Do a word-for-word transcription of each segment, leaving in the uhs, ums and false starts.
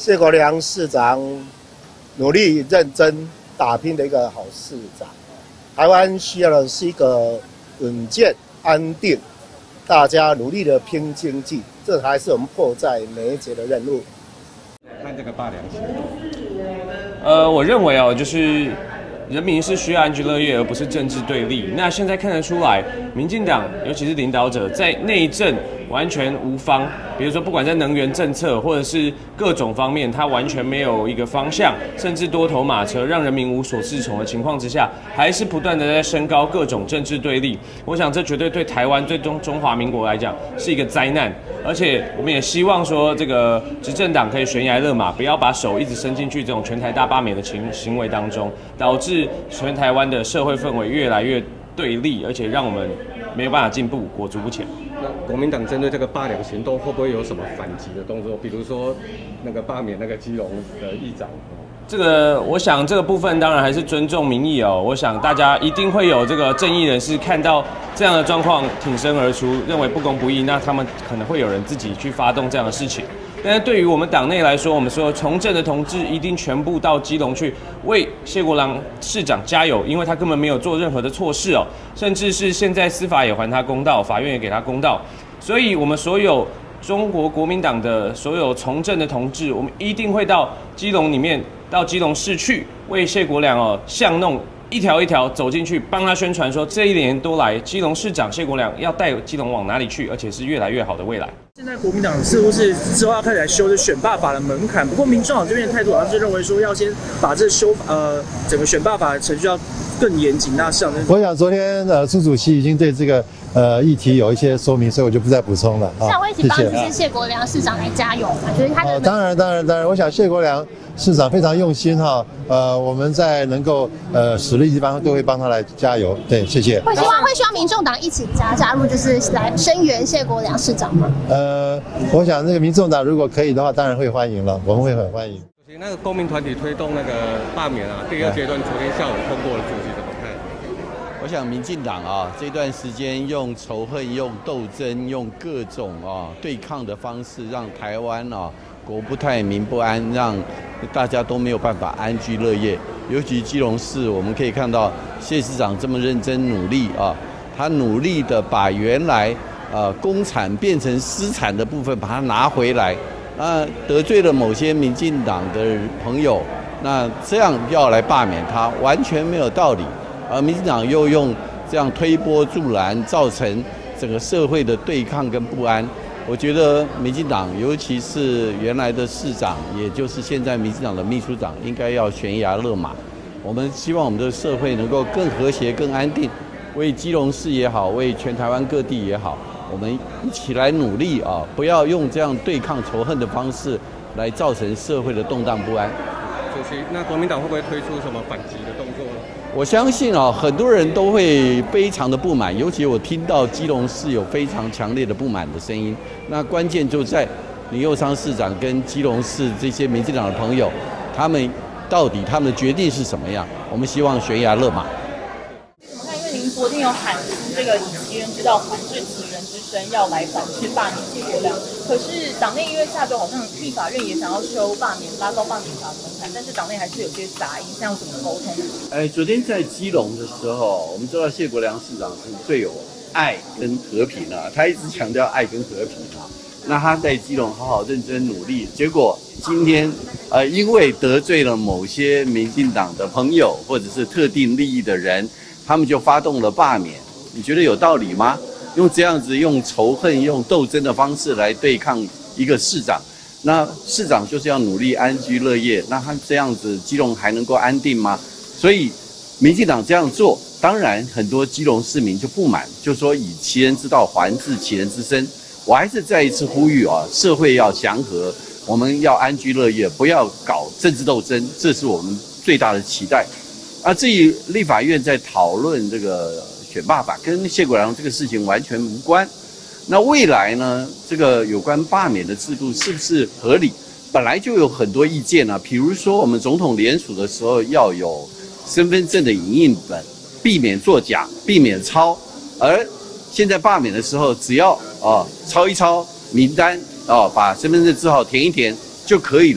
谢国良市长努力认真打拼的一个好市长。台湾需要的是一个稳健、安定，大家努力的拼经济，这才是我们迫在眉睫的任务。 看这个罢粮行动， 呃，我认为哦，就是人民是需要安居乐业，而不是政治对立。那现在看得出来，民进党尤其是领导者在内政完全无方，比如说不管在能源政策或者是各种方面，他完全没有一个方向，甚至多头马车，让人民无所适从的情况之下，还是不断的在升高各种政治对立。我想这绝对对台湾、对中中华民国来讲是一个灾难。而且我们也希望说，这个执政党可以悬崖勒马，不要把手一直伸进去这种全台大罢免的行行为当中，导致全台湾的社会氛围越来越对立，而且让我们没有办法进步，裹足不前。 那国民党针对这个罢粮行动，会不会有什么反击的动作？比如说那个罢免那个基隆的议长？ 这个，我想这个部分当然还是尊重民意哦。我想大家一定会有这个正义人士看到这样的状况挺身而出，认为不公不义，那他们可能会有人自己去发动这样的事情。但是对于我们党内来说，我们所有从政的同志一定全部到基隆去为谢国良市长加油，因为他根本没有做任何的错事哦，甚至是现在司法也还他公道，法院也给他公道，所以我们所有中国国民党的所有从政的同志，我们一定会到基隆里面，到基隆市去为谢国良哦巷弄一条一条走进去，帮他宣传说这一年多来，基隆市长谢国良要带基隆往哪里去，而且是越来越好的未来。 现在国民党似乎是之后要开始来修这选罢法的门槛，不过民众党这边的态度好像是认为说要先把这修呃整个选罢法的程序要更严谨。那市长， 我想昨天呃苏主席已经对这个呃议题有一些说明，所以我就不再补充了。 市长会一起帮这些谢国良市长来加油嘛？就是他的、 哦、当然当然当然，我想谢国良市长非常用心哈，呃我们在能够呃使力地方都会帮他来加油。对，谢谢。 会希望会希望民众党一起加加入，就是来声援谢国良市长吗？ 呃，我想那个民众党如果可以的话，当然会欢迎了，我们会很欢迎。 那个公民团体推动那个罢免啊，第二阶段昨天下午通过了，主席怎么看？ 我想民进党啊，这段时间用仇恨、用斗争、用各种啊对抗的方式，让台湾啊国不太民不安，让大家都没有办法安居乐业。尤其基隆市，我们可以看到谢市长这么认真努力啊，他努力的把原来呃公产变成私产的部分把它拿回来。那得罪了某些民进党的朋友，那这样要来罢免他，完全没有道理。而民进党又用这样推波助澜，造成整个社会的对抗跟不安。我觉得民进党，尤其是原来的市长，也就是现在民进党的秘书长，应该要悬崖勒马。我们希望我们的社会能够更和谐、更安定，为基隆市也好，为全台湾各地也好。我们一起来努力啊！不要用这样对抗仇恨的方式来造成社会的动荡不安。 主席，那国民党会不会推出什么反击的动作呢？ 我相信啊，很多人都会非常的不满，尤其我听到基隆市有非常强烈的不满的声音。那关键就在林右昌市长跟基隆市这些民进党的朋友，他们到底他们的决定是什么样？我们希望悬崖勒马。 怎么看？因为您昨天有喊出这个以其人之道还治其人之身，要来反制罢免谢国良。可是党内因为下周好像立法院也想要修罢免拉高罢免法门槛，但是党内还是有些杂音，现在要怎么沟通？ 哎，昨天在基隆的时候，我们知道谢国良市长是最有爱跟和平啊，他一直强调爱跟和平啊。那他在基隆好好认真努力，结果今天呃因为得罪了某些民进党的朋友或者是特定利益的人，他们就发动了罢免。你觉得有道理吗？用这样子用仇恨、用斗争的方式来对抗一个市长，那市长就是要努力安居乐业，那他这样子基隆还能够安定吗？所以民进党这样做，当然很多基隆市民就不满，就说以其人之道还治其人之身。我还是再一次呼吁啊，社会要祥和，我们要安居乐业，不要搞政治斗争，这是我们最大的期待。啊，至于立法院在讨论这个选罢法，跟谢国良这个事情完全无关。那未来呢，这个有关罢免的制度是不是合理？本来就有很多意见啊，比如说我们总统联署的时候要有身份证的影印本，避免作假，避免抄。而现在罢免的时候，只要啊抄一抄名单啊，把身份证字号填一填就可以了。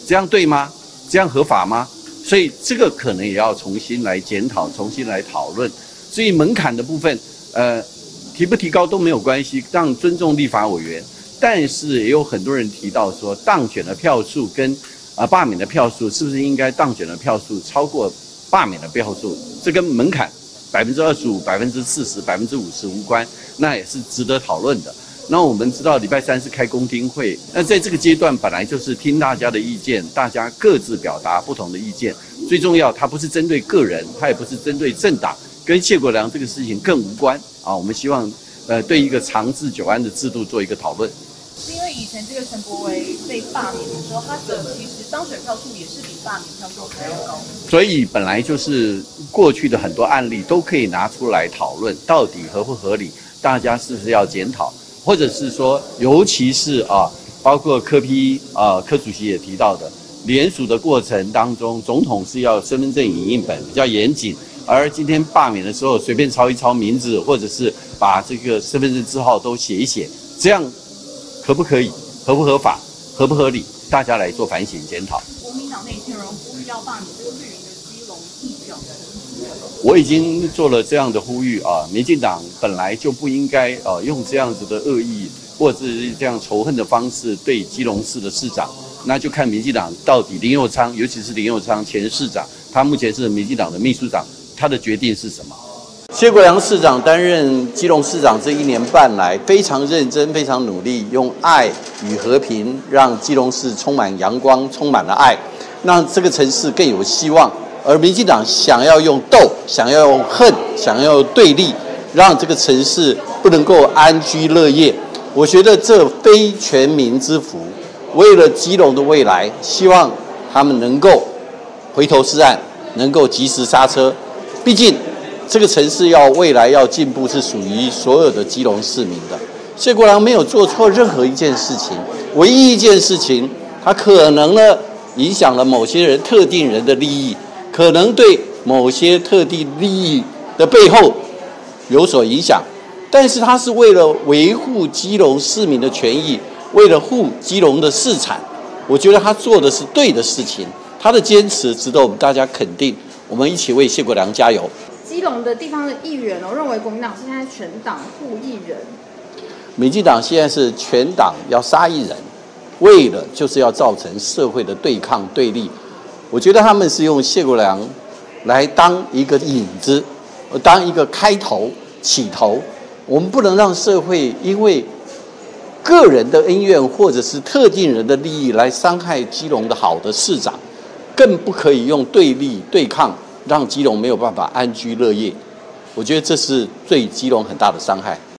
这样对吗？这样合法吗？所以这个可能也要重新来检讨，重新来讨论。所以门槛的部分，呃，提不提高都没有关系，让尊重立法委员。但是也有很多人提到说，当选的票数跟啊、呃、罢免的票数，是不是应该当选的票数超过罢免的票数？这跟门槛百分之二十五、百分之四十、百分之五十无关，那也是值得讨论的。那我们知道礼拜三是开公听会，那在这个阶段本来就是听大家的意见，大家各自表达不同的意见。最重要，它不是针对个人，它也不是针对政党，跟谢国良这个事情更无关啊。我们希望呃对一个长治久安的制度做一个讨论。 是因为以前这个陈柏惟被罢免的时候，他的其实当选票数也是比罢免票数还要高， 所以本来就是过去的很多案例都可以拿出来讨论，到底合不合理，大家是不是要检讨，或者是说，尤其是啊，包括柯 P 啊，柯主席也提到的，联署的过程当中，总统是要身份证影印本比较严谨，而今天罢免的时候随便抄一抄名字，或者是把这个身份证字号都写一写，这样可不可以？合不合法？合不合理？大家来做反省检讨。 国民党内已经有人呼吁要罢免这个绿营的基隆议长。 我已经做了这样的呼吁啊，民进党本来就不应该呃用这样子的恶意或者是这样仇恨的方式对基隆市的市长，那就看民进党到底林右昌，尤其是林右昌前市长，他目前是民进党的秘书长，他的决定是什么？谢国良市长担任基隆市长这一年半来，非常认真、非常努力，用爱与和平让基隆市充满阳光、充满了爱，让这个城市更有希望。而民进党想要用斗，想要用恨，想要用对立，让这个城市不能够安居乐业。我觉得这非全民之福。为了基隆的未来，希望他们能够回头是岸，能够及时刹车。毕竟这个城市要未来要进步，是属于所有的基隆市民的。谢国良没有做错任何一件事情，唯一一件事情，他可能呢影响了某些人特定人的利益。可能对某些特定利益的背后有所影响，但是他是为了维护基隆市民的权益，为了护基隆的市产，我觉得他做的是对的事情，他的坚持值得我们大家肯定，我们一起为谢国良加油。 基隆的地方的议员哦，认为国民党现在全党护一人， 民进党现在是全党要杀一人，为了就是要造成社会的对抗对立。我觉得他们是用谢国良来当一个引子，当一个开头起头。我们不能让社会因为个人的恩怨或者是特定人的利益来伤害基隆的好的市长，更不可以用对立对抗，让基隆没有办法安居乐业。我觉得这是对基隆很大的伤害。